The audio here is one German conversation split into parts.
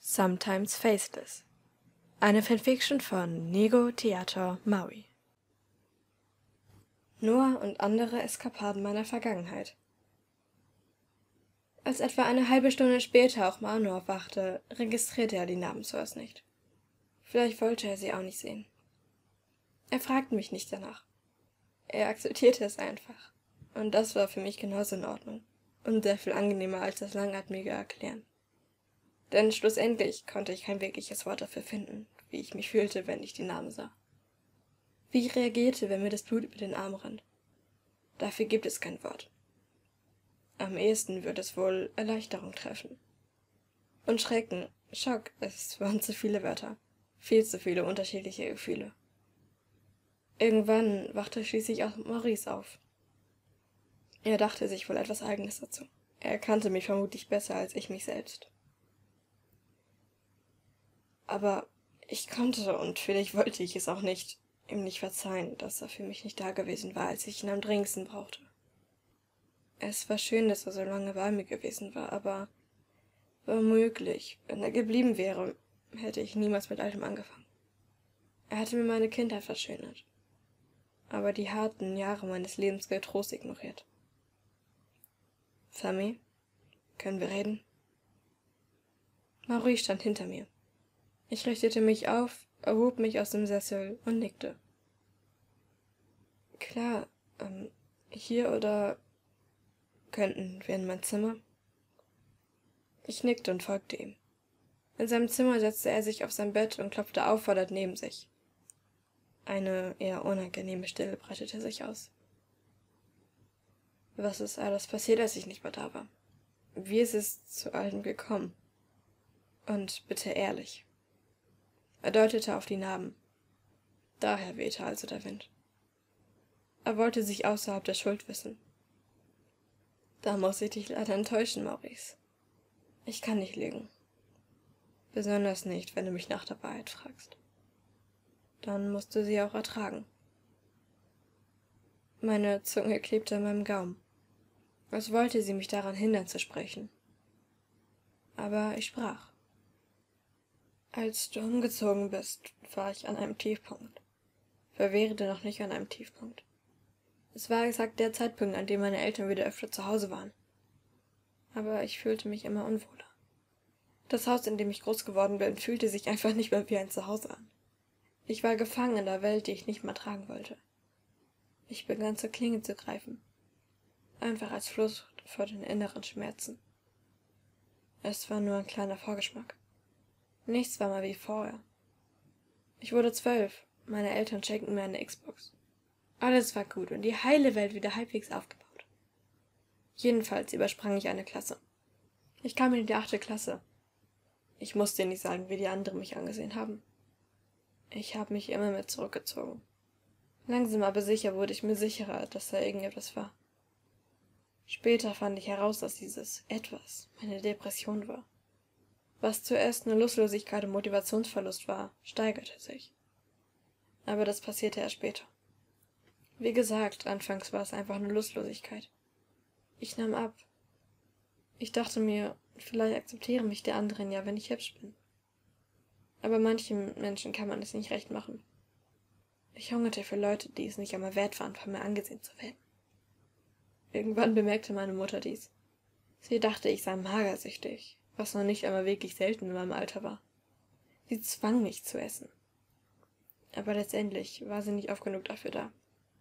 Sometimes Faceless. Eine Fanfiction von Nego Theater Maui. Noah und andere Eskapaden meiner Vergangenheit. Als etwa eine halbe Stunde später auch Manu aufwachte, registrierte er die Namenssource nicht. Vielleicht wollte er sie auch nicht sehen. Er fragte mich nicht danach. Er akzeptierte es einfach. Und das war für mich genauso in Ordnung. Und sehr viel angenehmer als das langatmige Erklären. Denn schlussendlich konnte ich kein wirkliches Wort dafür finden, wie ich mich fühlte, wenn ich die Namen sah. Wie ich reagierte, wenn mir das Blut über den Arm rann. Dafür gibt es kein Wort. Am ehesten würde es wohl Erleichterung treffen. Und Schrecken, Schock, es waren zu viele Wörter. Viel zu viele unterschiedliche Gefühle. Irgendwann wachte schließlich auch Maurice auf. Er dachte sich wohl etwas Eigenes dazu. Er kannte mich vermutlich besser als ich mich selbst. Aber ich konnte, und vielleicht wollte ich es auch nicht, ihm nicht verzeihen, dass er für mich nicht da gewesen war, als ich ihn am dringendsten brauchte. Es war schön, dass er so lange bei mir gewesen war, aber womöglich, wenn er geblieben wäre, hätte ich niemals mit all dem angefangen. Er hatte mir meine Kindheit verschönert, aber die harten Jahre meines Lebens getrost ignoriert. Sammy, können wir reden? Maurice stand hinter mir. Ich richtete mich auf, erhob mich aus dem Sessel und nickte. Klar, hier oder könnten wir in mein Zimmer? Ich nickte und folgte ihm. In seinem Zimmer setzte er sich auf sein Bett und klopfte auffordert neben sich. Eine eher unangenehme Stille breitete sich aus. Was ist alles passiert, als ich nicht mehr da war? Wie ist es zu allem gekommen? Und bitte ehrlich. Er deutete auf die Narben. Daher wehte also der Wind. Er wollte sich außerhalb der Schuld wissen. Da muss ich dich leider enttäuschen, Maurice. Ich kann nicht lügen. Besonders nicht, wenn du mich nach der Wahrheit fragst. Dann musst du sie auch ertragen. Meine Zunge klebte an meinem Gaumen, als wollte sie mich daran hindern zu sprechen. Aber ich sprach. Als du umgezogen bist, war ich an einem Tiefpunkt. Verwehre noch nicht an einem Tiefpunkt. Es war exakt der Zeitpunkt, an dem meine Eltern wieder öfter zu Hause waren. Aber ich fühlte mich immer unwohler. Das Haus, in dem ich groß geworden bin, fühlte sich einfach nicht mehr wie ein Zuhause an. Ich war gefangen in der Welt, die ich nicht mehr tragen wollte. Ich begann zur Klinge zu greifen. Einfach als Flucht vor den inneren Schmerzen. Es war nur ein kleiner Vorgeschmack. Nichts war mal wie vorher. Ich wurde 12. Meine Eltern schenkten mir eine Xbox. Alles war gut und die heile Welt wieder halbwegs aufgebaut. Jedenfalls übersprang ich eine Klasse. Ich kam in die 8. Klasse. Ich musste nicht sagen, wie die anderen mich angesehen haben. Ich habe mich immer mehr zurückgezogen. Langsam aber sicher wurde ich mir sicherer, dass da irgendetwas war. Später fand ich heraus, dass dieses Etwas meine Depression war. Was zuerst nur Lustlosigkeit und Motivationsverlust war, steigerte sich. Aber das passierte erst später. Wie gesagt, anfangs war es einfach nur Lustlosigkeit. Ich nahm ab. Ich dachte mir, vielleicht akzeptieren mich die anderen ja, wenn ich hübsch bin. Aber manchen Menschen kann man es nicht recht machen. Ich hungerte für Leute, die es nicht einmal wert waren, von mir angesehen zu werden. Irgendwann bemerkte meine Mutter dies. Sie dachte, ich sei magersüchtig, was noch nicht einmal wirklich selten in meinem Alter war. Sie zwang mich zu essen. Aber letztendlich war sie nicht oft genug dafür da.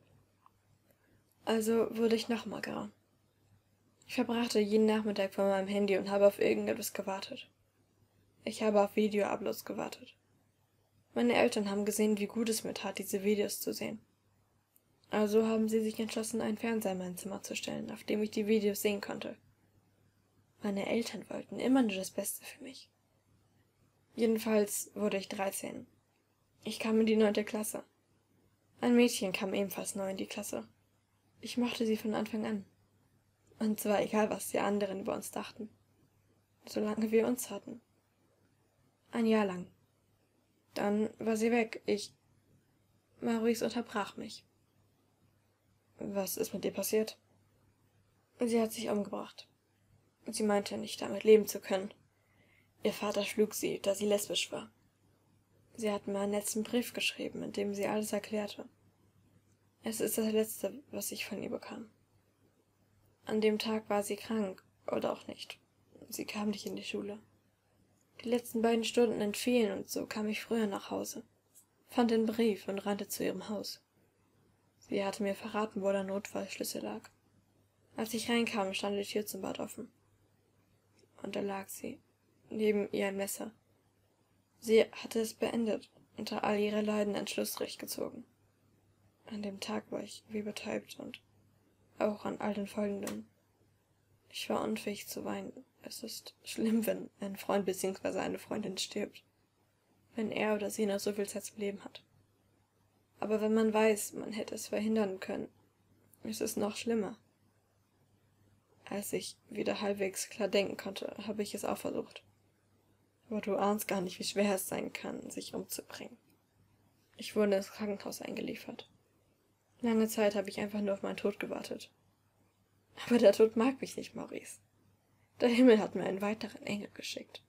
Also wurde ich noch magerer. Ich verbrachte jeden Nachmittag vor meinem Handy und habe auf irgendetwas gewartet. Ich habe auf Video-Uploads gewartet. Meine Eltern haben gesehen, wie gut es mir tat, diese Videos zu sehen. Also haben sie sich entschlossen, einen Fernseher in mein Zimmer zu stellen, auf dem ich die Videos sehen konnte. Meine Eltern wollten immer nur das Beste für mich. Jedenfalls wurde ich 13. Ich kam in die 9. Klasse. Ein Mädchen kam ebenfalls neu in die Klasse. Ich mochte sie von Anfang an. Und zwar egal, was die anderen über uns dachten. Solange wir uns hatten. Ein Jahr lang. Dann war sie weg. Maurice unterbrach mich. Was ist mit ihr passiert? Sie hat sich umgebracht. Sie meinte nicht damit leben zu können. Ihr Vater schlug sie, da sie lesbisch war. Sie hat mir einen letzten Brief geschrieben, in dem sie alles erklärte. Es ist das Letzte, was ich von ihr bekam. An dem Tag war sie krank, oder auch nicht. Sie kam nicht in die Schule. Die letzten beiden Stunden entfielen und so kam ich früher nach Hause, fand den Brief und rannte zu ihrem Haus. Sie hatte mir verraten, wo der Notfallschlüssel lag. Als ich reinkam, stand die Tür zum Bad offen. Und da lag sie, neben ihr ein Messer. Sie hatte es beendet, unter all ihrer Leiden einen Schlussstrich gezogen. An dem Tag war ich wie betäubt und auch an all den folgenden. Ich war unfähig zu weinen. Es ist schlimm, wenn ein Freund bzw. eine Freundin stirbt, wenn er oder sie noch so viel Zeit zum Leben hat. Aber wenn man weiß, man hätte es verhindern können, ist es noch schlimmer. Als ich wieder halbwegs klar denken konnte, habe ich es auch versucht. Aber du ahnst gar nicht, wie schwer es sein kann, sich umzubringen. Ich wurde ins Krankenhaus eingeliefert. Lange Zeit habe ich einfach nur auf meinen Tod gewartet. Aber der Tod mag mich nicht, Maurice. Der Himmel hat mir einen weiteren Engel geschickt.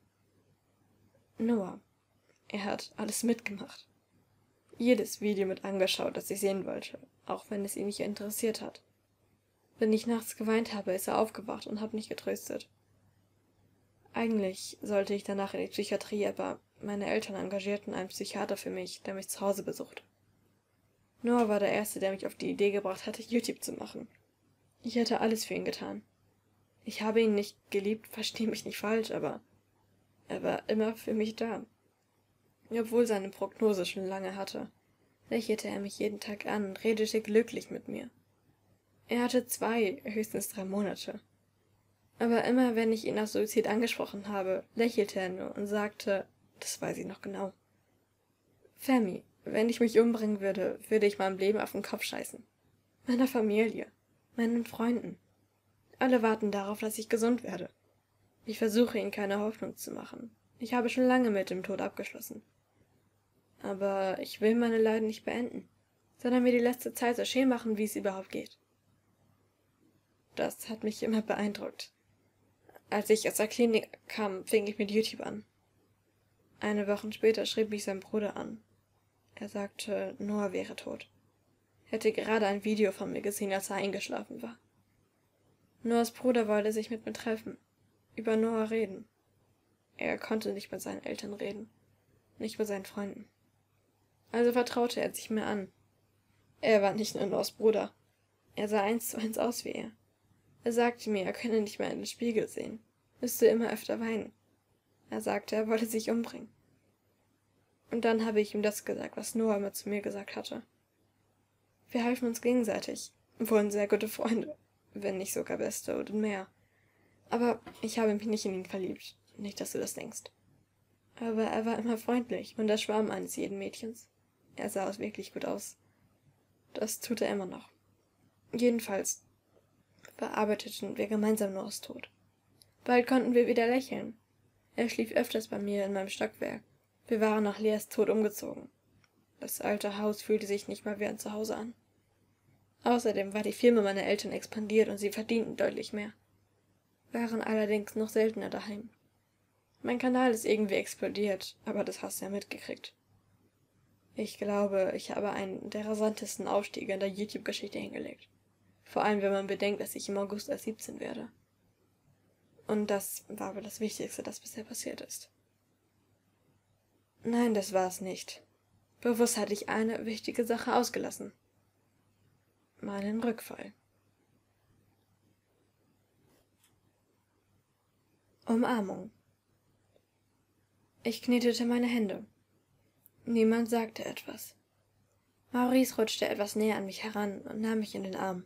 Noah. Er hat alles mitgemacht. Jedes Video mit angeschaut, das ich sehen wollte, auch wenn es ihn nicht interessiert hat. Wenn ich nachts geweint habe, ist er aufgewacht und hat mich getröstet. Eigentlich sollte ich danach in die Psychiatrie, aber meine Eltern engagierten einen Psychiater für mich, der mich zu Hause besuchte. Noah war der Erste, der mich auf die Idee gebracht hatte, YouTube zu machen. Ich hätte alles für ihn getan. Ich habe ihn nicht geliebt, versteh mich nicht falsch, aber er war immer für mich da. Obwohl seine Prognose schon lange hatte, lächelte er mich jeden Tag an und redete glücklich mit mir. Er hatte 2, höchstens 3 Monate. Aber immer, wenn ich ihn auf Suizid angesprochen habe, lächelte er nur und sagte, das weiß ich noch genau: Fammy, wenn ich mich umbringen würde, würde ich meinem Leben auf den Kopf scheißen. Meiner Familie, meinen Freunden. Alle warten darauf, dass ich gesund werde. Ich versuche, ihnen keine Hoffnung zu machen. Ich habe schon lange mit dem Tod abgeschlossen. Aber ich will meine Leiden nicht beenden, sondern mir die letzte Zeit so schön machen, wie es überhaupt geht. Das hat mich immer beeindruckt. Als ich aus der Klinik kam, fing ich mit YouTube an. Eine Woche später schrieb mich sein Bruder an. Er sagte, Noah wäre tot. Er hätte gerade ein Video von mir gesehen, als er eingeschlafen war. Noahs Bruder wollte sich mit mir treffen, über Noah reden. Er konnte nicht mit seinen Eltern reden, nicht mit seinen Freunden. Also vertraute er sich mir an. Er war nicht nur Noahs Bruder. Er sah 1:1 aus wie er. Er sagte mir, er könne nicht mehr in den Spiegel sehen, müsste immer öfter weinen. Er sagte, er wolle sich umbringen. Und dann habe ich ihm das gesagt, was Noah immer zu mir gesagt hatte. Wir halfen uns gegenseitig, wurden sehr gute Freunde, wenn nicht sogar beste oder mehr. Aber ich habe mich nicht in ihn verliebt, nicht, dass du das denkst. Aber er war immer freundlich und der Schwarm eines jeden Mädchens. Er sah wirklich gut aus. Das tut er immer noch. Jedenfalls verarbeiteten wir gemeinsam Noahs Tod. Bald konnten wir wieder lächeln. Er schlief öfters bei mir in meinem Stockwerk. Wir waren nach Leas Tod umgezogen. Das alte Haus fühlte sich nicht mal wie ein Zuhause an. Außerdem war die Firma meiner Eltern expandiert und sie verdienten deutlich mehr. Waren allerdings noch seltener daheim. Mein Kanal ist irgendwie explodiert, aber das hast du ja mitgekriegt. Ich glaube, ich habe einen der rasantesten Aufstiege in der YouTube-Geschichte hingelegt. Vor allem, wenn man bedenkt, dass ich im August erst 17 werde. Und das war wohl das Wichtigste, das bisher passiert ist. Nein, das war es nicht. Bewusst hatte ich eine wichtige Sache ausgelassen. Meinen Rückfall. Umarmung. Ich knetete meine Hände. Niemand sagte etwas. Maurice rutschte etwas näher an mich heran und nahm mich in den Arm.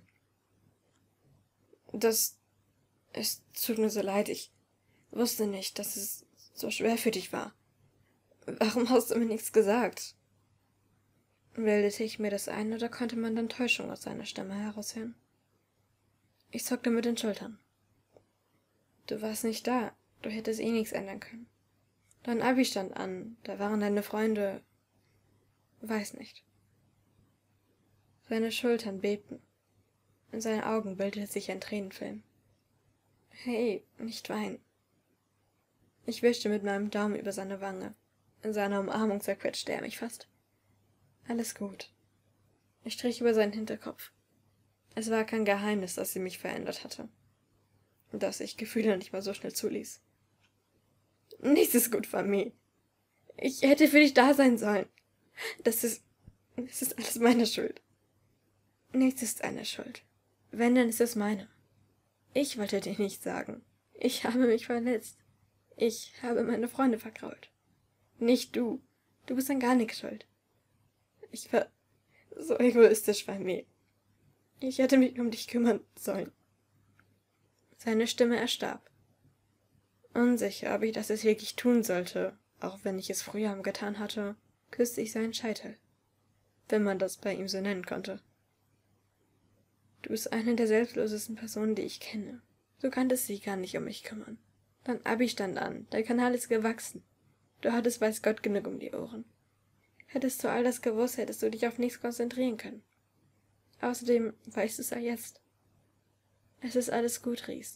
Es tut mir so leid, ich wusste nicht, dass es so schwer für dich war. Warum hast du mir nichts gesagt? Bildete ich mir das ein, oder konnte man dann Täuschung aus seiner Stimme heraushören? Ich zuckte mit den Schultern. Du warst nicht da, du hättest eh nichts ändern können. Dein Abi stand an, da waren deine Freunde. Weiß nicht. Seine Schultern bebten. In seinen Augen bildete sich ein Tränenfilm. Hey, nicht weinen. Ich wischte mit meinem Daumen über seine Wange. In seiner Umarmung zerquetschte er mich fast. Alles gut. Ich strich über seinen Hinterkopf. Es war kein Geheimnis, dass sie mich verändert hatte. Dass ich Gefühle nicht mal so schnell zuließ. Nichts ist gut, Familie. Ich hätte für dich da sein sollen. Es ist alles meine Schuld. Nichts ist eine Schuld. Wenn, dann ist es meine. Ich wollte dir nicht sagen. Ich habe mich verletzt. Ich habe meine Freunde vergrault. Nicht du. Du bist an gar nichts schuld. Ich war so egoistisch bei mir. Ich hätte mich um dich kümmern sollen. Seine Stimme erstarb. Unsicher, ob ich das jetzt wirklich tun sollte, auch wenn ich es früher getan hatte, küsste ich seinen Scheitel, wenn man das bei ihm so nennen konnte. Du bist eine der selbstlosesten Personen, die ich kenne. Du kanntest dich gar nicht um mich kümmern. Dein Abi stand an, dein Kanal ist gewachsen. Du hattest weiß Gott genug um die Ohren. Hättest du all das gewusst, hättest du dich auf nichts konzentrieren können. Außerdem weißt du es ja jetzt. Es ist alles gut, Ries.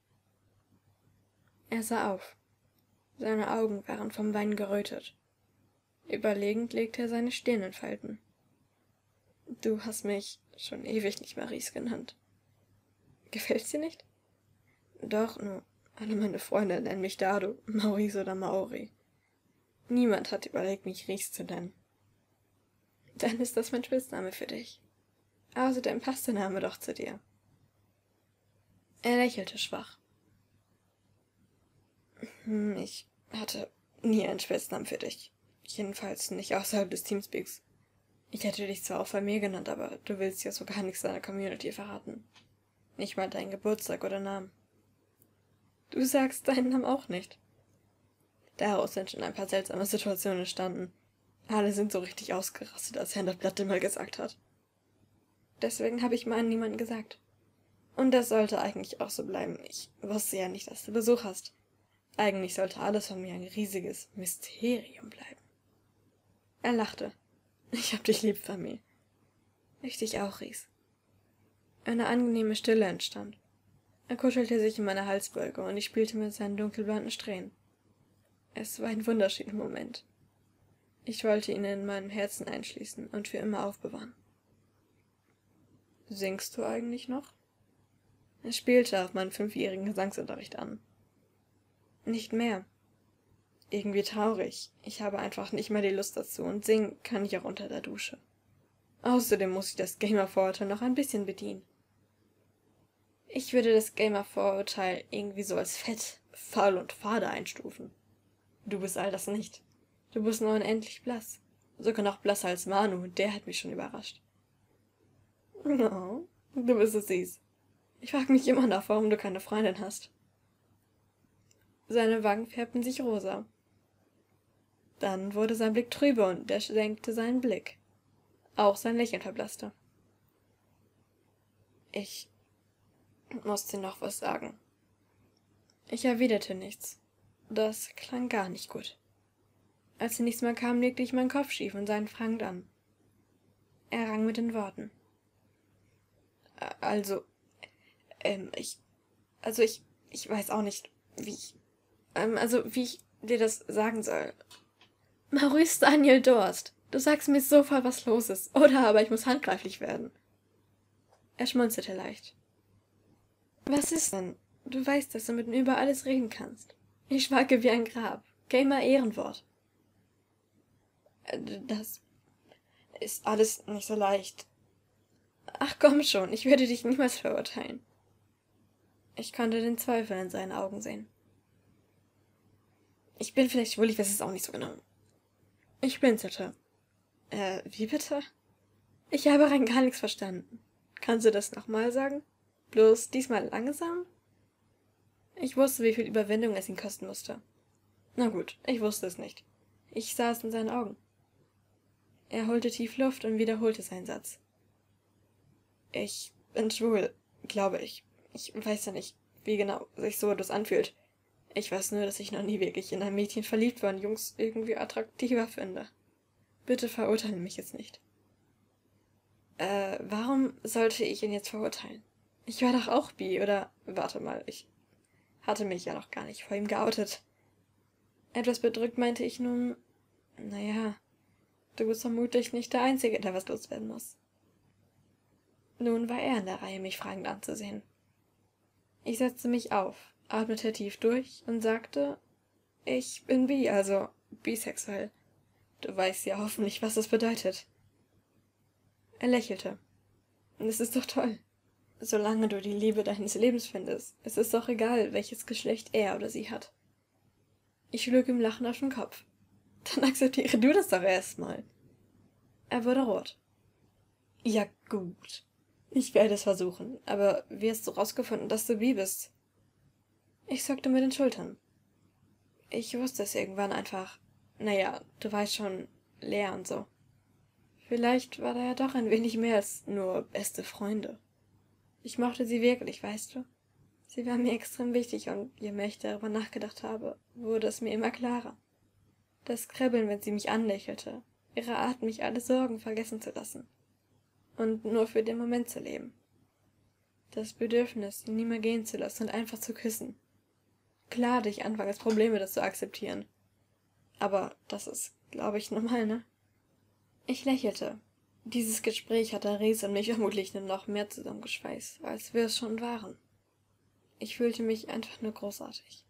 Er sah auf. Seine Augen waren vom Weinen gerötet. Überlegend legte er seine Stirn in Falten. Du hast mich schon ewig nicht mehr Ries genannt. Gefällt's dir nicht? Doch, nur alle meine Freunde nennen mich Dado, Maurice oder Maori. Niemand hat überlegt, mich Ries zu nennen. Dann ist das mein Spitzname für dich. Außerdem passt der Name doch zu dir. Er lächelte schwach. Ich hatte nie einen Spitznamen für dich. Jedenfalls nicht außerhalb des Teamspeaks. Ich hätte dich zwar auch bei mir genannt, aber du willst ja so gar nichts deiner Community verraten. Nicht mal deinen Geburtstag oder Namen. Du sagst deinen Namen auch nicht. Daraus sind schon ein paar seltsame Situationen entstanden. Alle sind so richtig ausgerastet, als Herr Blatte mal gesagt hat. Deswegen habe ich meinen niemandem gesagt. Und das sollte eigentlich auch so bleiben. Ich wusste ja nicht, dass du Besuch hast. Eigentlich sollte alles von mir ein riesiges Mysterium bleiben. Er lachte. Ich hab dich lieb, Familie. Ich dich auch, Ries. Eine angenehme Stille entstand. Er kuschelte sich in meine Halsbeuge und ich spielte mit seinen dunkelblonden Strähnen. Es war ein wunderschöner Moment. Ich wollte ihn in meinem Herzen einschließen und für immer aufbewahren. Singst du eigentlich noch? Er spielte auf meinen 5-jährigen Gesangsunterricht an. Nicht mehr. Irgendwie traurig. Ich habe einfach nicht mehr die Lust dazu und singen kann ich auch unter der Dusche. Außerdem muss ich das Gamer-Vorurteil noch ein bisschen bedienen. Ich würde das Gamer-Vorurteil irgendwie so als fett, faul und fade einstufen. Du bist all das nicht. Du bist nur unendlich blass. Sogar noch blasser als Manu, und der hat mich schon überrascht. Oh, du bist so süß. Ich frage mich immer noch, warum du keine Freundin hast. Seine Wangen färbten sich rosa. Dann wurde sein Blick trübe und er senkte seinen Blick. Auch sein Lächeln verblasste. Ich muss dir noch was sagen. Ich erwiderte nichts. Das klang gar nicht gut. Als nichts mehr kam, legte ich meinen Kopf schief und sah ihn fragend an. Er rang mit den Worten. Also, ich weiß auch nicht, wie ich dir das sagen soll. Maurice Daniel Dorst, du sagst mir sofort, was los ist, oder aber ich muss handgreiflich werden. Er schmunzelte leicht. Was ist denn? Du weißt, dass du mit mir über alles reden kannst. Ich schweige wie ein Grab. Gamer Ehrenwort. Das ist alles nicht so leicht. Ach komm schon, ich würde dich niemals verurteilen. Ich konnte den Zweifel in seinen Augen sehen. Ich bin vielleicht schwul, ich weiß es auch nicht so genau. Ich blinzelte. Wie bitte? Ich habe rein gar nichts verstanden. Kannst du das nochmal sagen? Bloß diesmal langsam? Ich wusste, wie viel Überwindung es ihn kosten musste. Na gut, ich wusste es nicht. Ich sah es in seinen Augen. Er holte tief Luft und wiederholte seinen Satz. Ich bin schwul, glaube ich. Ich weiß ja nicht, wie genau sich so etwas anfühlt. Ich weiß nur, dass ich noch nie wirklich in ein Mädchen verliebt war und Jungs irgendwie attraktiver finde. Bitte verurteile mich jetzt nicht. Warum sollte ich ihn jetzt verurteilen? Ich war doch auch bi, oder? Warte mal, ich hatte mich ja noch gar nicht vor ihm geoutet. Etwas bedrückt meinte ich nun, naja, du bist vermutlich nicht der Einzige, der was loswerden muss. Nun war er in der Reihe, mich fragend anzusehen. Ich setzte mich auf, atmete tief durch und sagte, ich bin bi, also bisexuell. Du weißt ja hoffentlich, was das bedeutet. Er lächelte. Es ist doch toll. Solange du die Liebe deines Lebens findest, es ist doch egal, welches Geschlecht er oder sie hat. Ich schlug ihm lachend auf den Kopf. Dann akzeptiere du das doch erstmal. Er wurde rot. Ja, gut. Ich werde es versuchen, aber wie hast du rausgefunden, dass du bi bist? Ich zuckte mit den Schultern. Ich wusste es irgendwann einfach. Naja, du weißt schon, Lea und so. Vielleicht war da ja doch ein wenig mehr als nur beste Freunde. Ich mochte sie wirklich, weißt du? Sie war mir extrem wichtig und je mehr ich darüber nachgedacht habe, wurde es mir immer klarer. Das Kribbeln, wenn sie mich anlächelte, ihre Art, mich alle Sorgen vergessen zu lassen. Und nur für den Moment zu leben. Das Bedürfnis, ihn nie mehr gehen zu lassen und einfach zu küssen. Klar hatte ich anfangs Probleme, das zu akzeptieren. Aber das ist, glaube ich, normal, ne? Ich lächelte. Dieses Gespräch hatte Rees und mich vermutlich nur noch mehr zusammengeschweißt, als wir es schon waren. Ich fühlte mich einfach nur großartig.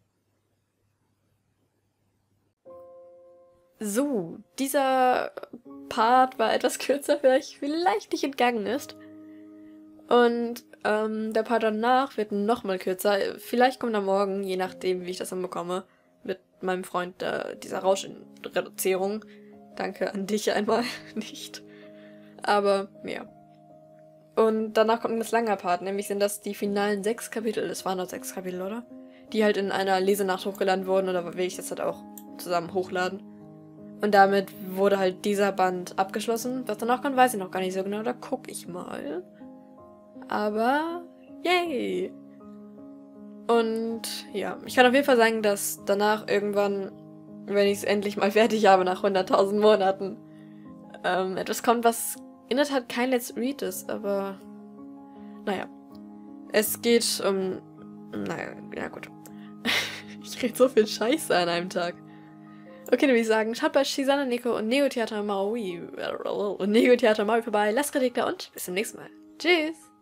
So, dieser Part war etwas kürzer, vielleicht nicht entgangen ist. Und der Part danach wird nochmal kürzer. Vielleicht kommt er morgen, je nachdem, wie ich das hinbekomme, mit meinem Freund dieser Rauschreduzierung. Danke an dich einmal nicht. Aber, ja. Und danach kommt ein ganz langer Part, nämlich sind das die finalen 6 Kapitel. Das waren doch 6 Kapitel, oder? Die halt in einer Lesenacht hochgeladen wurden, oder will ich das halt auch zusammen hochladen. Und damit wurde halt dieser Band abgeschlossen. Was danach kommt, weiß ich noch gar nicht so genau, da guck ich mal. Aber, yay! Und ja, ich kann auf jeden Fall sagen, dass danach irgendwann, wenn ich es endlich mal fertig habe nach 100.000 Monaten, etwas kommt, was in der Tat kein Let's Read ist, aber naja. Es geht um... Naja, ja gut. Ich rede so viel Scheiße an einem Tag. Okay, dann würde ich sagen, schaut bei Shizane Nico und Neo Theater Maui vorbei, lasst Kritik da und bis zum nächsten Mal. Tschüss!